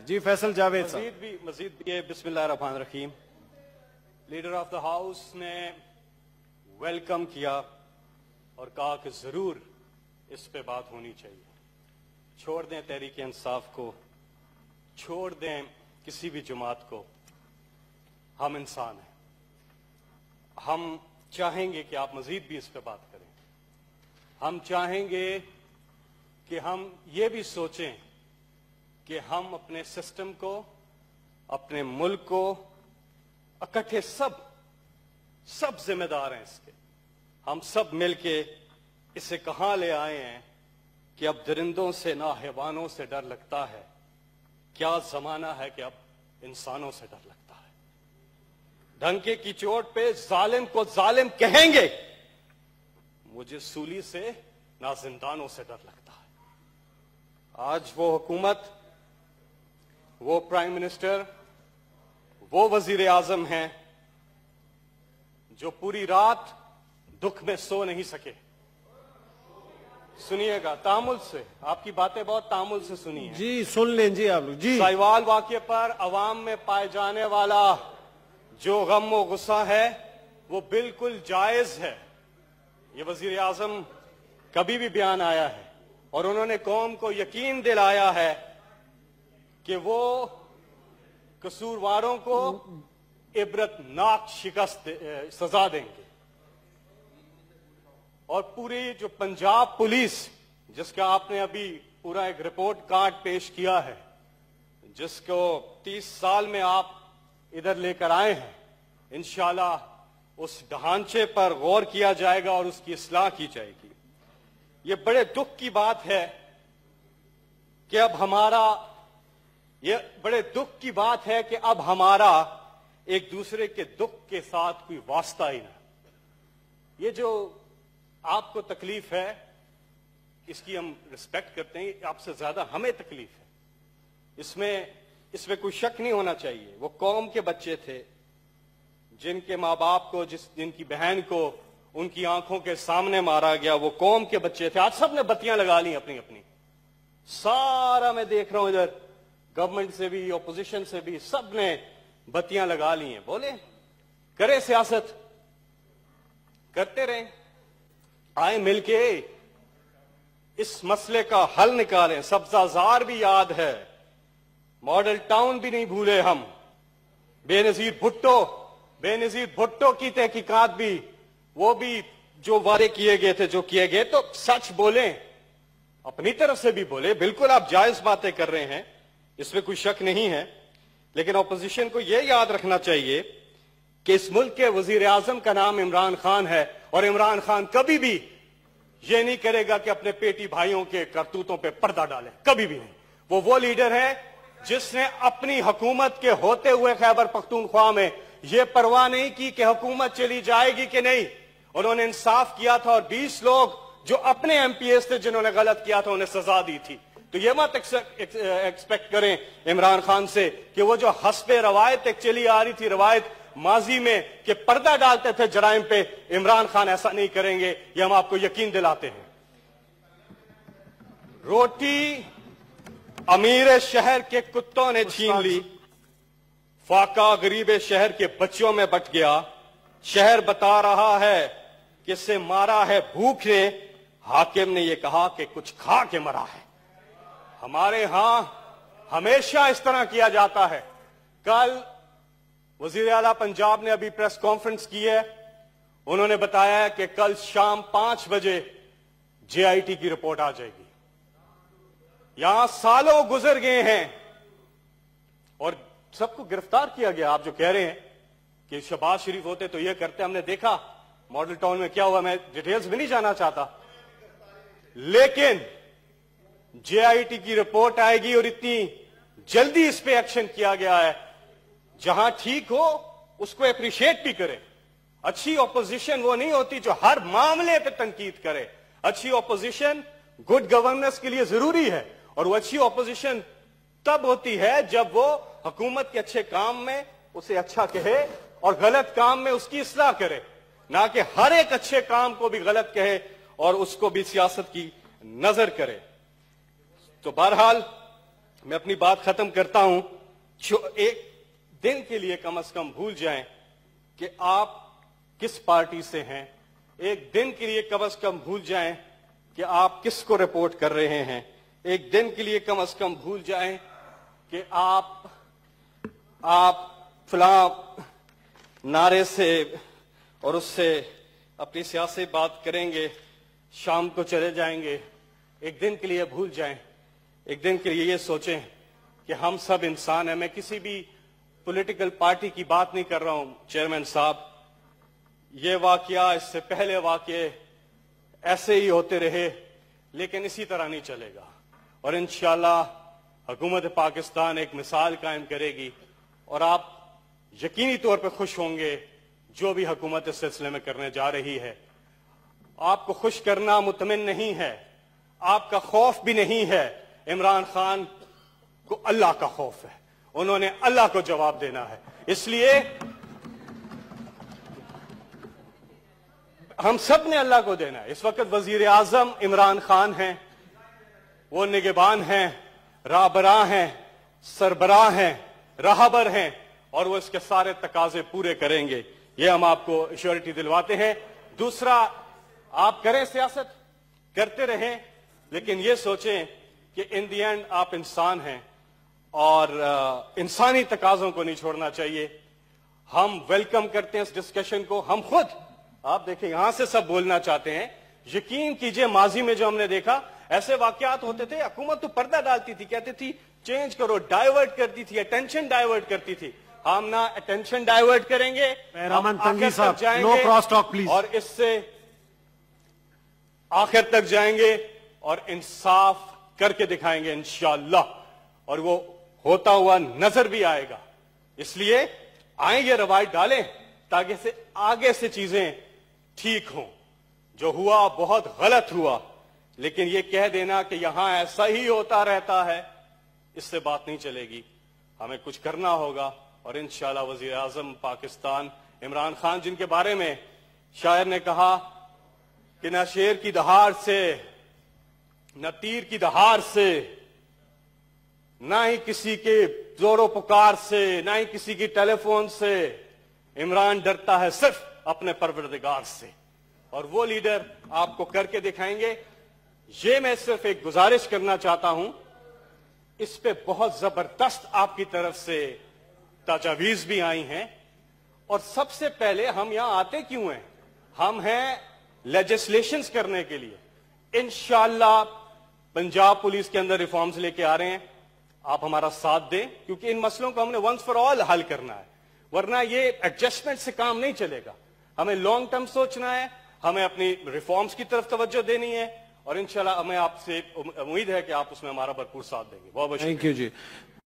جی فیصل جاوید صاحب مزید بھی بسم اللہ الرحمن الرحیم. لیڈر آف دا ہاؤس نے ویلکم کیا اور کہا کہ ضرور اس پہ بات ہونی چاہیے. چھوڑ دیں تحریک انصاف کو, چھوڑ دیں کسی بھی جماعت کو, ہم انسان ہیں. ہم چاہیں گے کہ آپ مزید بھی اس پہ بات کریں. ہم چاہیں گے کہ ہم یہ بھی سوچیں کہ ہم اپنے سسٹم کو, اپنے ملک کو اکٹھے سب ذمہ دار ہیں اس کے. ہم سب مل کے اسے کہاں لے آئے ہیں کہ اب درندوں سے نہ حیوانوں سے ڈر لگتا ہے. کیا زمانہ ہے کہ اب انسانوں سے ڈر لگتا ہے. ڈھنکے کی چوٹ پہ ظالم کو ظالم کہیں گے, مجھے سولی سے نہ زندانوں سے ڈر لگتا ہے. آج وہ حکومت, وہ پرائم منسٹر, وہ وزیر اعظم ہیں جو پوری رات دکھ میں سو نہیں سکے. سنیے گا تامل سے, آپ کی باتیں بہت تامل سے سنی ہیں. جی سن لیں جی آپ لوگ. جی ساہیوال واقعے پر عوام میں پائے جانے والا جو غم و غصہ ہے وہ بالکل جائز ہے. یہ وزیر اعظم کبھی بھی بیان آیا ہے اور انہوں نے قوم کو یقین دلایا ہے کہ وہ قصورواروں کو عبرت ناک شکست سزا دیں گے. اور پوری جو پنجاب پولیس, جس کا آپ نے ابھی پورا ایک رپورٹ کارڈ پیش کیا ہے, جس کو 30 سال میں آپ ادھر لے کر آئے ہیں, انشاءاللہ اس ڈھانچے پر غور کیا جائے گا اور اس کی اصلاح کی جائے گی. یہ بڑے دکھ کی بات ہے کہ اب ہمارا ایک دوسرے کے دکھ کے ساتھ کوئی واسطہ ہی نہ. یہ جو آپ کو تکلیف ہے اس کی ہم رسپیکٹ کرتے ہیں, آپ سے زیادہ ہمیں تکلیف ہے. اس میں کوئی شک نہیں ہونا چاہیے. وہ قوم کے بچے تھے جن کے ماں باپ کو, جن کی بہن کو ان کی آنکھوں کے سامنے مارا گیا, وہ قوم کے بچے تھے. آج سب نے بتیاں لگا لی اپنی اپنی. سارا میں دیکھ رہا ہوں ادھر, گورنمنٹ سے بھی اپوزیشن سے بھی, سب نے بتیاں لگا لی ہیں. بولے کرے سیاست, کرتے رہیں, آئیں مل کے اس مسئلے کا حل نکالیں. سبزہ زار بھی یاد ہے, ماڈل ٹاؤن بھی نہیں بھولے ہم, بے نظیر بھٹو کی تحقیقات بھی, وہ بھی جو وعدے کیے گئے تھے, جو کیے گئے, تو سچ بولیں, اپنی طرف سے بھی بولے. بالکل آپ جائز باتیں کر رہے ہیں, اس میں کوئی شک نہیں ہے, لیکن اپوزیشن کو یہ یاد رکھنا چاہیے کہ اس ملک کے وزیر اعظم کا نام عمران خان ہے, اور عمران خان کبھی بھی یہ نہیں کرے گا کہ اپنے پیٹی بھائیوں کے کرتوتوں پہ پردہ ڈالے, کبھی بھی نہیں. وہ لیڈر ہے جس نے اپنی حکومت کے ہوتے ہوئے خیبر پختونخوا میں یہ پرواہ نہیں کی کہ حکومت چلی جائے گی کہ نہیں. انہوں نے انصاف کیا تھا, اور 20 لوگ جو اپنے ایم پی ایس تھے جنہوں نے غلط کیا تھا انہیں سزا دی تھی. تو یہ مت ایکسپیکٹ کریں عمران خان سے کہ وہ جو حسب روایت ایک چلی آ رہی تھی روایت ماضی میں کہ پردہ ڈالتے تھے جرائم پہ, عمران خان ایسا نہیں کریں گے, یہ ہم آپ کو یقین دلاتے ہیں. روٹی امیر شہر کے کتوں نے چھین لی, فاقہ غریب شہر کے بچوں میں بٹ گیا. شہر بتا رہا ہے کہ اسے مارا ہے بھوک نے, حاکم نے یہ کہا کہ کچھ کھا کے مرا ہے. ہمارے ہاں ہمیشہ اس طرح کیا جاتا ہے. کل وزیر اعلیٰ پنجاب نے ابھی پریس کانفرنس کی ہے, انہوں نے بتایا ہے کہ کل شام 5 بجے JIT کی رپورٹ آ جائے گی. یہاں سالوں گزر گئے ہیں اور سب کو گرفتار کیا گیا. آپ جو کہہ رہے ہیں کہ شہباز شریف ہوتے تو یہ کرتے, ہم نے دیکھا ماڈل ٹاؤن میں کیا ہوا, میں ڈیٹیلز بھی نہیں جانا چاہتا, لیکن JIT کی رپورٹ آئے گی اور اتنی جلدی اس پہ ایکشن کیا گیا ہے. جہاں ٹھیک ہو اس کو اپریشیٹ بھی کرے. اچھی اپوزیشن وہ نہیں ہوتی جو ہر معاملے پہ تنقید کرے. اچھی اپوزیشن گڈ گورننس کے لیے ضروری ہے, اور وہ اچھی اپوزیشن تب ہوتی ہے جب وہ حکومت کے اچھے کام میں اسے اچھا کہے اور غلط کام میں اس کی اصلاح کرے, نہ کہ ہر ایک اچھے کام کو بھی غلط کہے اور اس کو بھی سیاست کی نظر کرے. تو بہرحال میں اپنی بات ختم کرتا ہوں. جو ایک دن کے لیے کم از کم بھول جائیں کہ آپ کس پارٹی سے ہیں. ایک دن کے لیے کم از کم بھول جائیں کہ آپ کس کو رپورٹ کر رہے ہیں. ایک دن کے لیے کم از کم بھول جائیں کہ آپ فلاں نعرے سے اور اس سے اپنی سیاسی بات کریں گے, شام کو چلے جائیں گے. ایک دن کے لیے بھول جائیں, ایک دن کے لیے یہ سوچیں کہ ہم سب انسان ہیں. میں کسی بھی پولیٹیکل پارٹی کی بات نہیں کر رہا ہوں چیئرمین صاحب. یہ واقعہ, اس سے پہلے واقعے ایسے ہی ہوتے رہے, لیکن اسی طرح نہیں چلے گا. اور انشاءاللہ حکومت پاکستان ایک مثال قائم کرے گی, اور آپ یقینی طور پہ خوش ہوں گے جو بھی حکومت اس سلسلے میں کرنے جا رہی ہے. آپ کو خوش کرنا مطمئن نہیں ہے, آپ کا خوف بھی نہیں ہے. عمران خان کو اللہ کا خوف ہے, انہوں نے اللہ کو جواب دینا ہے. اس لیے ہم سب نے اللہ کو دینا ہے. اس وقت وزیر اعظم عمران خان ہیں, وہ نگہبان ہیں, راہبراں ہیں, سربراہ ہیں, راہبر ہیں, اور وہ اس کے سارے تقاضے پورے کریں گے. یہ ہم آپ کو ایشورٹی دلواتے ہیں. دوسرا, آپ کریں سیاست, کرتے رہیں, لیکن یہ سوچیں کہ ان دی اینڈ آپ انسان ہیں, اور انسانی تقاضوں کو نہیں چھوڑنا چاہیے. ہم ویلکم کرتے ہیں اس ڈسکشن کو. ہم خود, آپ دیکھیں یہاں سے سب بولنا چاہتے ہیں. یقین کیجئے ماضی میں جو ہم نے دیکھا ایسے واقعات ہوتے تھے, حکومت تو پردہ ڈالتی تھی, کہتی تھی چینج کرو, ڈائیورٹ کرتی تھی, اٹینشن ڈائیورٹ کرتی تھی. ہم نہ اٹینشن ڈائیورٹ کریں گے, مہرامن تنگی آخر تک صاحب, جائیں نو گے, کراس ٹاک پلیز. اور اس سے آخر تک جائیں گے اور انصاف کر کے دکھائیں گے انشاءاللہ, اور وہ ہوتا ہوا نظر بھی آئے گا. اس لیے آئیں, یہ روایت ڈالیں تاکہ سے آگے سے چیزیں ٹھیک ہوں. جو ہوا بہت غلط ہوا, لیکن یہ کہہ دینا کہ یہاں ایسا ہی ہوتا رہتا ہے, اس سے بات نہیں چلے گی. ہمیں کچھ کرنا ہوگا, اور انشاءاللہ وزیر اعظم پاکستان عمران خان, جن کے بارے میں شاعر نے کہا کہ نہ شیر کی دہاڑ سے, نہ تیر کی دہاڑ سے, نہ ہی کسی کے زور و پکار سے, نہ ہی کسی کی ٹیلی فون سے, عمران ڈرتا ہے صرف اپنے پروردگار سے. اور وہ لیڈر آپ کو کر کے دکھائیں گے. یہ میں صرف ایک گزارش کرنا چاہتا ہوں, اس پہ بہت زبردست آپ کی طرف سے تجاویز بھی آئی ہیں. اور سب سے پہلے ہم یہاں آتے کیوں ہیں؟ ہم ہیں لیجسلیشنز کرنے کے لیے. انشاءاللہ پنجاب پولیس کے اندر ریفارمز لے کے آ رہے ہیں, آپ ہمارا ساتھ دیں, کیونکہ ان مسئلوں کو ہم نے ونس فار آل حل کرنا ہے, ورنہ یہ ایڈجسٹمنٹ سے کام نہیں چلے گا. ہمیں لانگ ٹرم سوچنا ہے, ہمیں اپنی ریفارمز کی طرف توجہ دینی ہے, اور انشاءاللہ ہمیں آپ سے امید ہے کہ آپ اس میں ہمارا بھرپور ساتھ دیں گے. بہت بہت تھینک یو جی.